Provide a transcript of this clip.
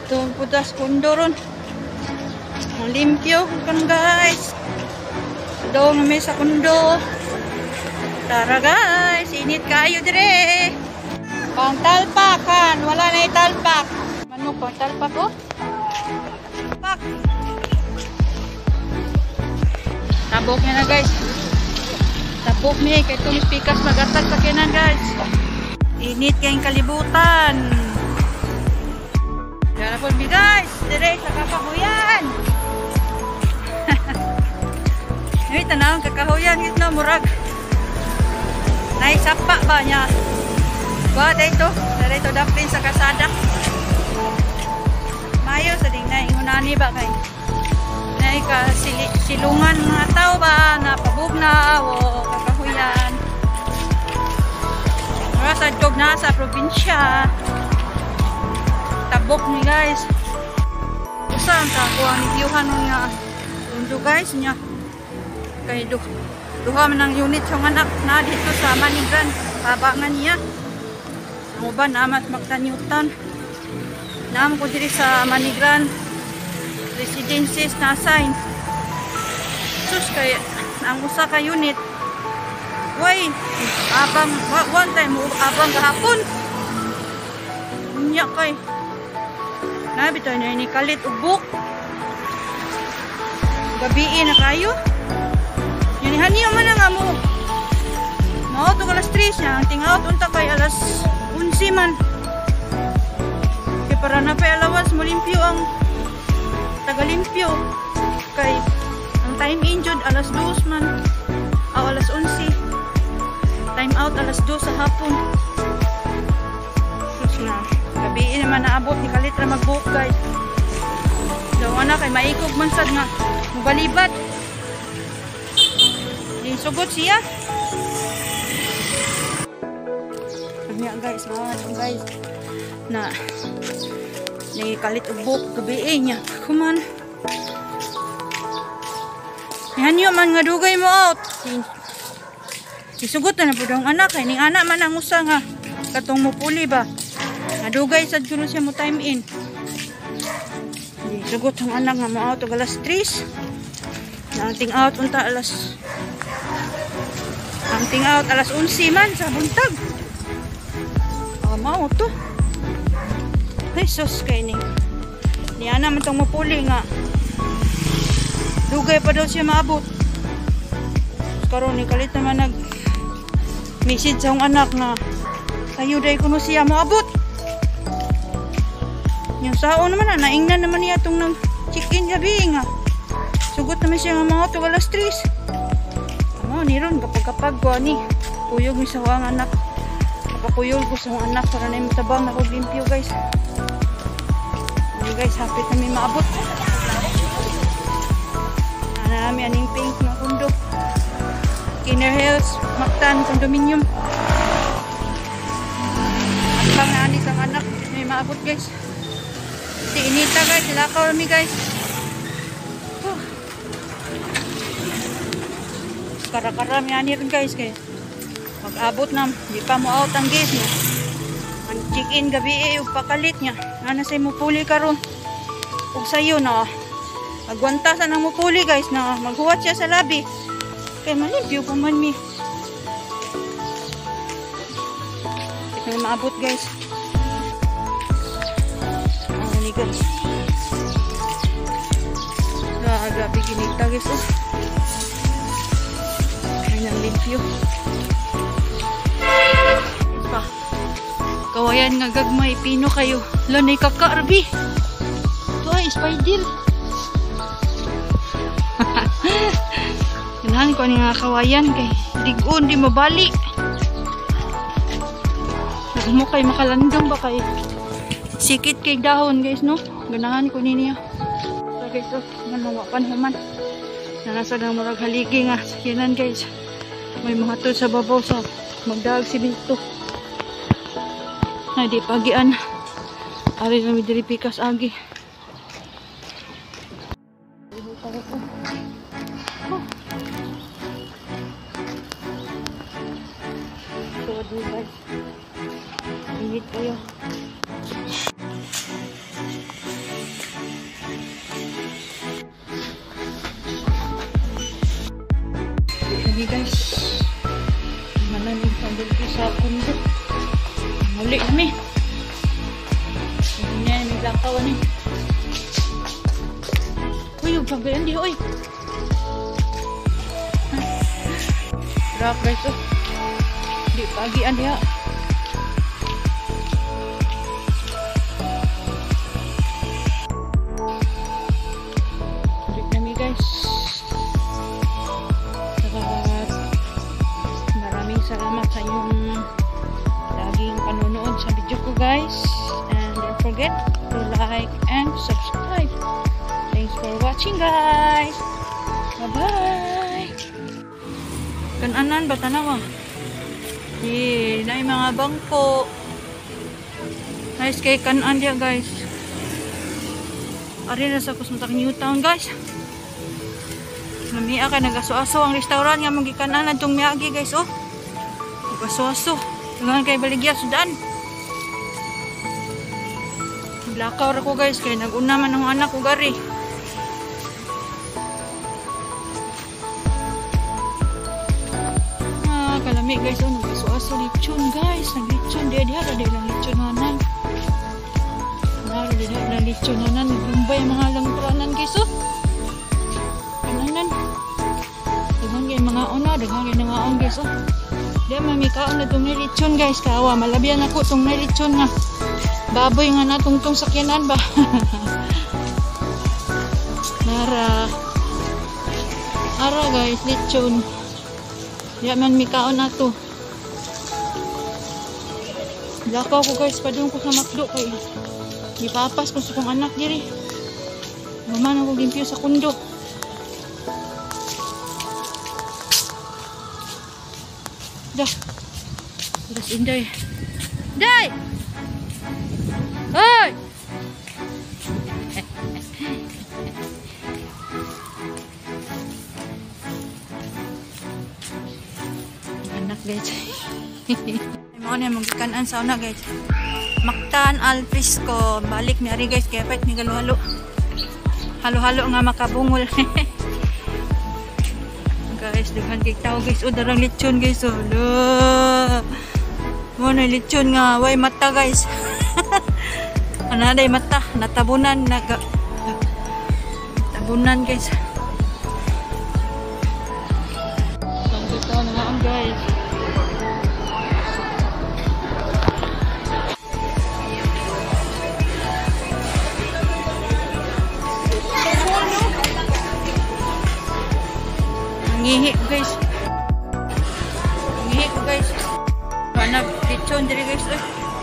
Itong putas kundo ron. Ang limpyo kan guys. Doon may sa kundo. Tara guys, init kayo dire. Pang talpakan, wala na italpak. Manok pang talpak ko. Pak. Tabok niya na guys. Tabok niya kay itong pikas magatag sa kinan guys. Init kayong kalibutan. Kaya po guys, dire sa kakahuyan. Ngayon tanawang kakahuyan ito na murag. Naisapa ba niya? Ba, dito dapin sa kasada. Mayo sa ding na ingunani ba kay? Nay ka silungan mga tao ba na pabugna o kakahuyan. Sa job na sa probinsya. Tabok ni guys. Usang kakuha ni Piyuhan nga undo guys niya. Kay duha man ang unit sa anak na dito sa Manigran. Tabangan niya. Ang uban amat magtanyutan. Naam ko diri sa Manigran residences na assign. Sus kay ang usa ka unit. Way, abang one time abang gahapon. Unya kay. Na bitaw niya ni kalit ubok. Gabi na kayo. Yan haniyo man nga mo. Mao to alas 3 niya, ang tingaut unta kay alas 11 man. Kay para na pa alawas mo limpyo ang tagalimpyo. Kay ang time in jud alas 2 man. O alas 11. Time out alas 2 sa hapon. Sus na. Gabi naman naabot ni kalitra mag-book guys. Daw na kay maikog man sad nga. Mubalibat. Sugot siya. Kanya guys, guys. Na ni kalit ubok gabi niya. Kuman. Yan yo man nga dugay mo out. Isugot na po daw ang anak. Kaya ning anak man ang usa nga. Katong mupuli ba. Nadugay sad kuno siya mo time in. Isugot ang anak nga mo out alas 3. Nanting out unta alas. Nanting out alas 11 man sa buntag. Mao to. Jesus kay ni. Ni ana man tong mupuli nga. Dugay pa daw siya maabot. Karon ni kalit naman nag message sa anak na kayo day kuno siya moabot. Yung sao naman na naingnan naman niya itong nang check-in gabi nga. Sugot naman siya nga mga ito alas 3. Ano, niron kapag ko ani. Puyog mi sa ang anak. Kapapuyog ko sa anak para na yung matabang na limpyo guys. Ano guys, hapit namin maabot. Ano namin aning pink na kundo. Inner Hills, Mactan, Condominium. At pang naanis ang anak. May maabot guys. Si inita guys, silakaw kami guys. Kara-karami ani rin guys kay mag-abot na, di pa mo out ang gas niya. Ang check-in gabi pakalit niya. Ana say mo puli karon. Ug sayo na agwantasan ang mo puli guys na maghuwat siya sa labi. Kay malimpyo pa man mi. Ito maabot guys. Ni guys. Grabe ginita guys. Ay nang limpyo. Pa. Kawayan nga gagmay pino kayo. Lanay kakarbi. Ito ay spider. Ganahan ko nga kawayan kay digon di mabali. Mo kay makalandong ba kay sikit kay dahon guys no. Ganahan ko niya. So guys oh, manuwapan human. Nasa nang murag haligi nga sakinan guys. May mga to sa babaw sa magdaag simento. Ay di pagian. Ari na mi diri pikas agi. Init kayo. sa pundo. Muli kami. Hindi niya may lakaw ni. Uy, yung pagayan di, uy. Rock guys, oh. Di pagian dia. Balik nami guys. Maraming salamat sa inyong laging panonood sa video ko guys. And don't forget to like and subscribe. Thanks for watching guys. Bye-bye. Kananan ba tanawa? Na mga bangko. Nice kay kanan dia guys. Ari na sa kusmutak Newtown guys. Namiya ka nagaso-aso ang restaurant nga mong gikanan adtong miagi guys oh. Nagaso-aso. Tungan kay baligya sudan. Lakaw ra ko guys kay nag-una man ang anak ko gari. Kalami guys, oh, nagkaso-aso lechon guys. Naglechon dia ada lang lechon nanan. Naro dia lang lechon nanan. Nagumbay mga langtranan guys, oh. Kananan. Dengan kay mga ona, dengan kay mga on guys, oh. Dia mamikaon na tong lechon guys. Kawa malabian ako tong lechon nga. Baboy nga natungtong sakyanan ba. Ara guys, lechon. Di man mikaon nato. Lakaw ko guys, padung ko sa makdo kay gipapas ko sa kong anak diri. Maman ako limpyo sa kundo. Dah. Terus inday. Day. Hoy. Guys. Mo na mong kanan sa una guys. Mactan al fresco. Balik ni ari guys kaya pet ni halo-halo. Halo-halo nga makabungol. Guys, daghan kay tao guys. O darang lechon guys. Oh. Mo na lechon nga way mata guys. Ana day mata natabunan tabunan guys. Dito na nga guys. Ngihi ko guys. Ngihi ko guys. Panag lechon diri guys.